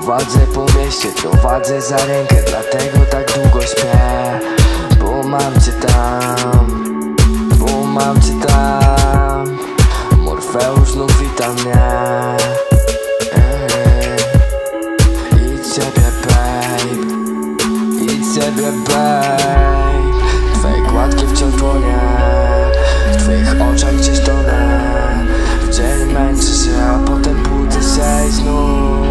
Prowadzę po mieście, prowadzę za rękę, dlatego tak długo śpię. Bo mam cię tam, bo mam cię tam. Morfeusz znów wita mnie. I ciebie babe, i ciebie babe. Twoje gładkie wciąż dłonie, w twoich oczach gdzieś tonę. W dzień męczy się, a potem budzę się i znów.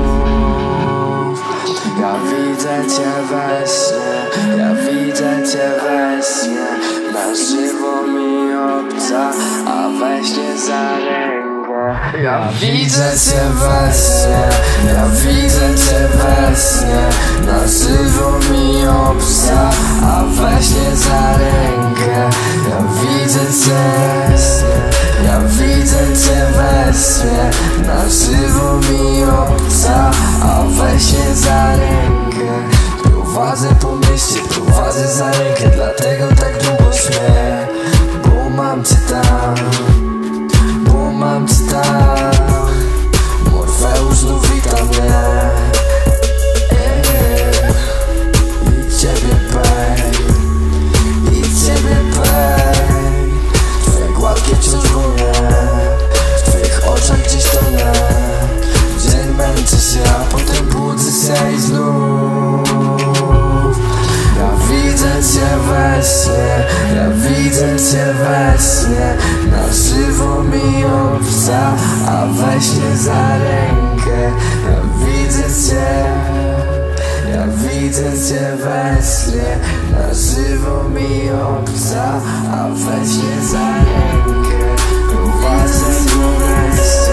Ja widzę cię we śnie, ja widzę cię we śnie. Na żywo mi obca, a we śnie za rękę. Ja widzę cię we śnie, ja widzę cię we śnie. Na żywo mi obca, a we śnie za rękę. Ja widzę cię we śnie, ja widzę cię we śnie. Na żywo mi obca, a we śnie za rękę. Prowadzę po mieście, prowadzę za rękę, dlatego tak długo śmię. Bo mam cię tam, bo mam cię tam. Morfeusz znów wita mnie. I ciebie babe, i ciebie babe. Twoje gładkie wciąż dłonie, w twoich oczach gdzieś tonę. W dzień męczę się, a potem budzę się i znów. Ja widzę cię we śnie, ja widzę cię we śnie. Na żywo mi obca, a we śnie za rękę. Ja widzę cię, ja widzę cię we śnie. Na żywo mi obca, a we śnie za rękę. Prowadzę po mieście.